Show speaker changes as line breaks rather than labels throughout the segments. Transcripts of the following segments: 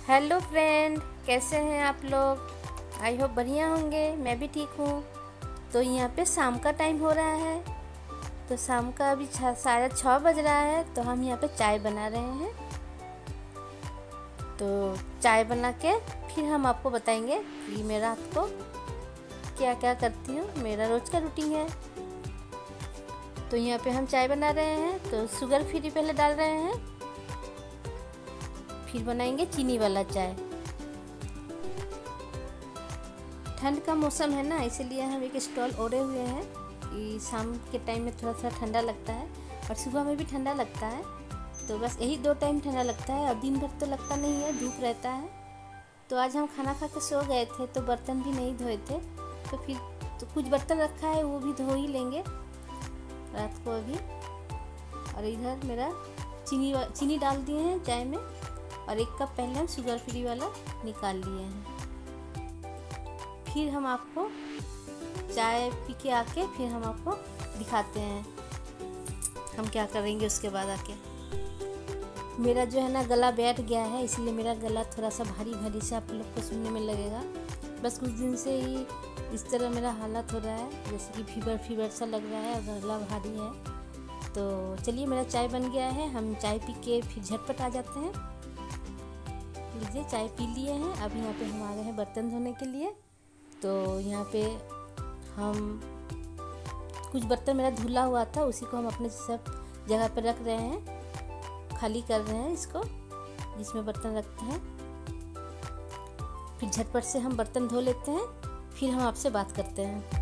Hello friend, कैसे हैं आप लोग। आई होप बढ़िया होंगे। मैं भी ठीक हूँ। तो यहाँ पे शाम का टाइम हो रहा है। तो शाम का अभी 6:30 बज रहा है। तो हम यहाँ पे चाय बना रहे हैं। तो चाय बना के फिर हम आपको बताएंगे कि मैं रात को क्या क्या करती हूँ। मेरा रोज़ का रूटीन है। तो यहाँ पे हम चाय बना रहे हैं। तो शुगर फ्री पहले डाल रहे हैं, फिर बनाएंगे चीनी वाला चाय। ठंड का मौसम है ना, इसलिए हम एक स्टॉल ओढ़े हुए हैं कि शाम के टाइम में थोड़ा सा ठंडा लगता है और सुबह में भी ठंडा लगता है। तो बस यही 2 टाइम ठंडा लगता है और दिन भर तो लगता नहीं है, धूप रहता है। तो आज हम खाना खा के सो गए थे तो बर्तन भी नहीं धोए थे। तो फिर तो कुछ बर्तन रखा है, वो भी धो ही लेंगे रात को अभी। और इधर मेरा चीनी डाल दिए हैं चाय में और 1 कप पहले हम शुगर फ्री वाला निकाल लिए हैं। फिर हम आपको चाय पी के आके फिर हम आपको दिखाते हैं हम क्या करेंगे उसके बाद आके। मेरा जो है ना गला बैठ गया है, इसलिए मेरा गला थोड़ा सा भारी भारी से आप लोग को सुनने में लगेगा। बस कुछ दिन से ही इस तरह मेरा हालत हो रहा है, जैसे कि फीवर सा लग रहा है और गला भारी है। तो चलिए, मेरा चाय बन गया है। हम चाय पी के फिर झटपट आ जाते हैं। लीजिए, चाय पी लिए हैं। अब यहाँ पे हम आ गए हैं बर्तन धोने के लिए। तो यहाँ पे हम कुछ बर्तन मेरा धुला हुआ था, उसी को हम अपने सब जगह पर रख रहे हैं, खाली कर रहे हैं इसको जिसमें बर्तन रखते हैं। फिर झटपट से हम बर्तन धो लेते हैं, फिर हम आपसे बात करते हैं।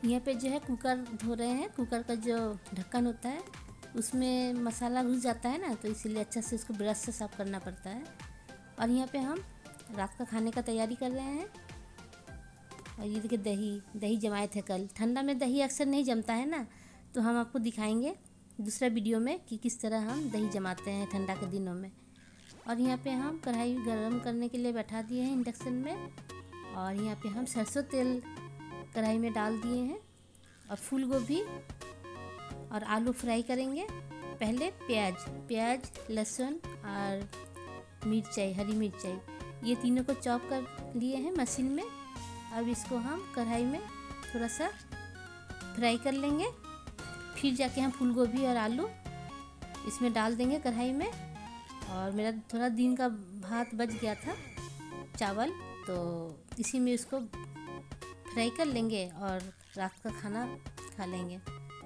यहाँ पे जो है कुकर धो रहे हैं। कुकर का जो ढक्कन होता है उसमें मसाला घुस जाता है ना, तो इसीलिए अच्छा से उसको ब्रश से साफ़ करना पड़ता है। और यहाँ पे हम रात का खाने का तैयारी कर रहे हैं। और ये देखिए दही जमाए थे कल। ठंडा में दही अक्सर नहीं जमता है ना, तो हम आपको दिखाएंगे दूसरा वीडियो में कि किस तरह हम दही जमाते हैं ठंडा के दिनों में। और यहाँ पे हम कढ़ाई गरम करने के लिए बैठा दिए हैं इंडक्शन में। और यहाँ पे हम सरसों तेल कढ़ाई में डाल दिए हैं। और फूल गोभी और आलू फ्राई करेंगे। पहले प्याज, लहसुन और मिर्चाई, हरी मिर्चाई, ये तीनों को चॉप कर लिए हैं मशीन में। अब इसको हम कढ़ाई में थोड़ा सा फ्राई कर लेंगे। फिर जाके हम फूल गोभी और आलू इसमें डाल देंगे कढ़ाई में। और मेरा थोड़ा दिन का भात बच गया था, चावल, तो इसी में इसको फ्राई कर लेंगे और रात का खाना खा लेंगे।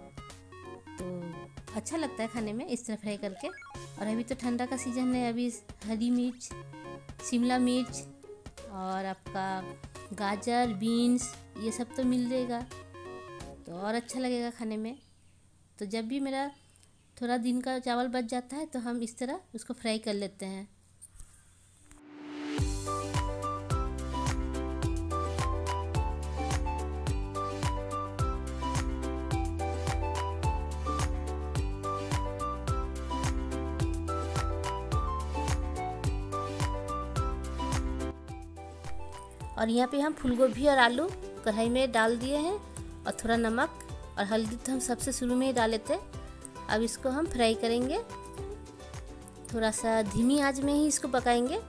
तो अच्छा लगता है खाने में इस तरह फ्राई करके। और अभी तो ठंडा का सीज़न है, अभी हरी मिर्च, शिमला मिर्च और आपका गाजर, बीन्स, ये सब तो मिल जाएगा, तो और अच्छा लगेगा खाने में। तो जब भी मेरा थोड़ा दिन का चावल बच जाता है तो हम इस तरह उसको फ्राई कर लेते हैं। और यहाँ पे हम फूलगोभी और आलू कढ़ाई में डाल दिए हैं। और थोड़ा नमक और हल्दी तो हम सबसे शुरू में ही डाले थे। अब इसको हम फ्राई करेंगे, थोड़ा सा धीमी आंच में ही इसको पकाएंगे,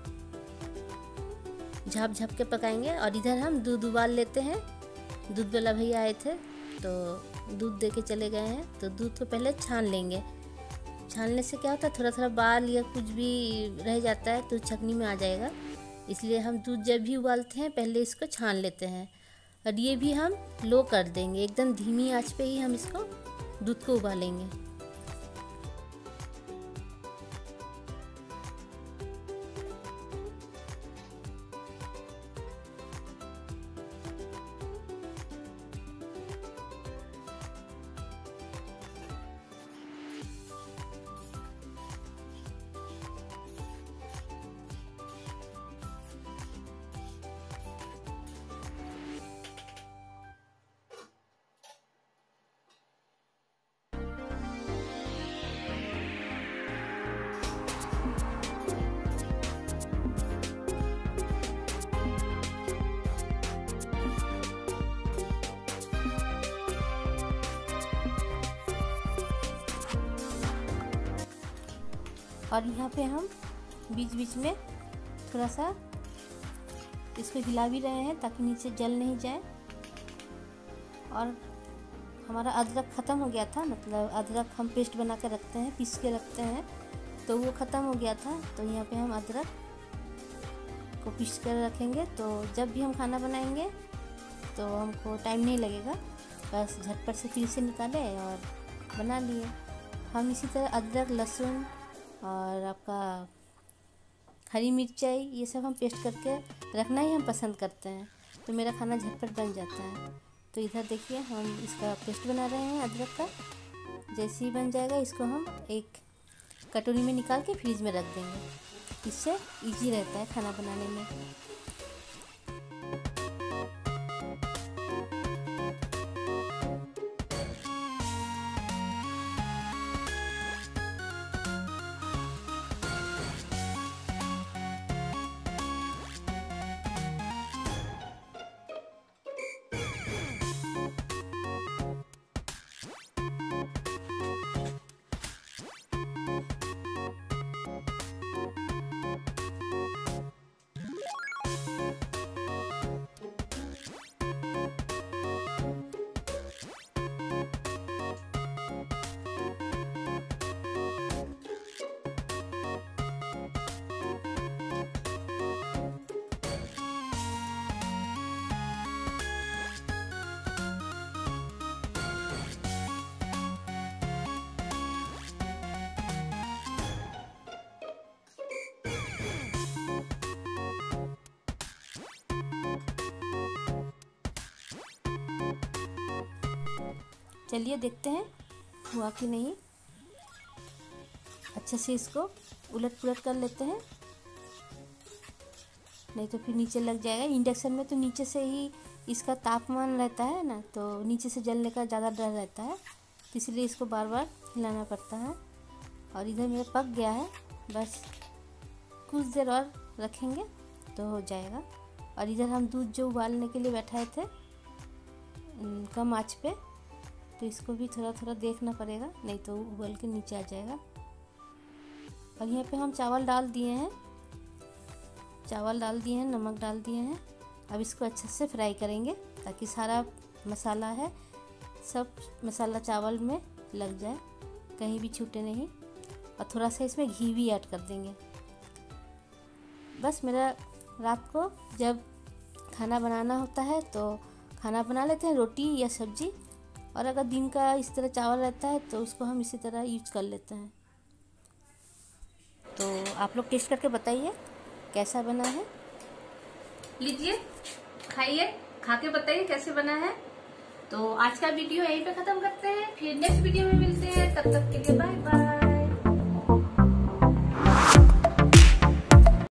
झाँप के पकाएंगे। और इधर हम दूध उबाल लेते हैं। दूध वाला भैया आए थे तो दूध दे के चले गए हैं। तो दूध को पहले छान लेंगे। छानने से क्या होता है, थोड़ा बाल या कुछ भी रह जाता है तो छकनी में आ जाएगा। इसलिए हम दूध जब भी उबालते हैं पहले इसको छान लेते हैं। और ये भी हम लो कर देंगे, एकदम धीमी आंच पे ही हम इसको दूध को उबालेंगे। और यहाँ पे हम बीच बीच में थोड़ा सा इसको हिला भी रहे हैं ताकि नीचे जल नहीं जाए। और हमारा अदरक ख़त्म हो गया था, मतलब अदरक हम पेस्ट बना के रखते हैं, पीस के रखते हैं, तो वो ख़त्म हो गया था। तो यहाँ पे हम अदरक को पीस कर रखेंगे, तो जब भी हम खाना बनाएंगे तो हमको टाइम नहीं लगेगा, बस झटपट से फ्रिज से निकाले और बना लिए। हम इसी तरह अदरक, लहसुन और आपका हरी मिर्चाई, ये सब हम पेस्ट करके रखना ही हम पसंद करते हैं, तो मेरा खाना झटपट बन जाता है। तो इधर देखिए हम इसका पेस्ट बना रहे हैं अदरक का। जैसे ही बन जाएगा इसको हम एक कटोरी में निकाल के फ्रिज में रख देंगे, इससे इजी रहता है खाना बनाने में। चलिए देखते हैं हुआ कि नहीं। अच्छे से इसको उलट पुलट कर लेते हैं, नहीं तो फिर नीचे लग जाएगा। इंडक्शन में तो नीचे से ही इसका तापमान रहता है ना, तो नीचे से जलने का ज़्यादा डर रहता है, तो इसलिए इसको बार बार हिलाना पड़ता है। और इधर मेरा पक गया है, बस कुछ देर और रखेंगे तो हो जाएगा। और इधर हम दूध जो उबालने के लिए बैठाए थे कम आंच पे, तो इसको भी थोड़ा थोड़ा देखना पड़ेगा, नहीं तो उबल के नीचे आ जाएगा। और यहाँ पे हम चावल डाल दिए हैं, नमक डाल दिए हैं। अब इसको अच्छे से फ्राई करेंगे ताकि सारा मसाला है सब मसाला चावल में लग जाए, कहीं भी छूटे नहीं। और थोड़ा सा इसमें घी भी ऐड कर देंगे। बस मेरा रात को जब खाना बनाना होता है तो खाना बना लेते हैं, रोटी या सब्जी। और अगर दिन का इस तरह चावल रहता है तो उसको हम इसी तरह यूज कर लेते हैं। तो आप लोग टेस्ट करके बताइए कैसा बना है। लीजिए खाइए, खा के बताइए कैसे बना है। तो आज का वीडियो यहीं पे खत्म करते हैं, फिर नेक्स्ट वीडियो में मिलते हैं। तब तक के लिए बाय बाय।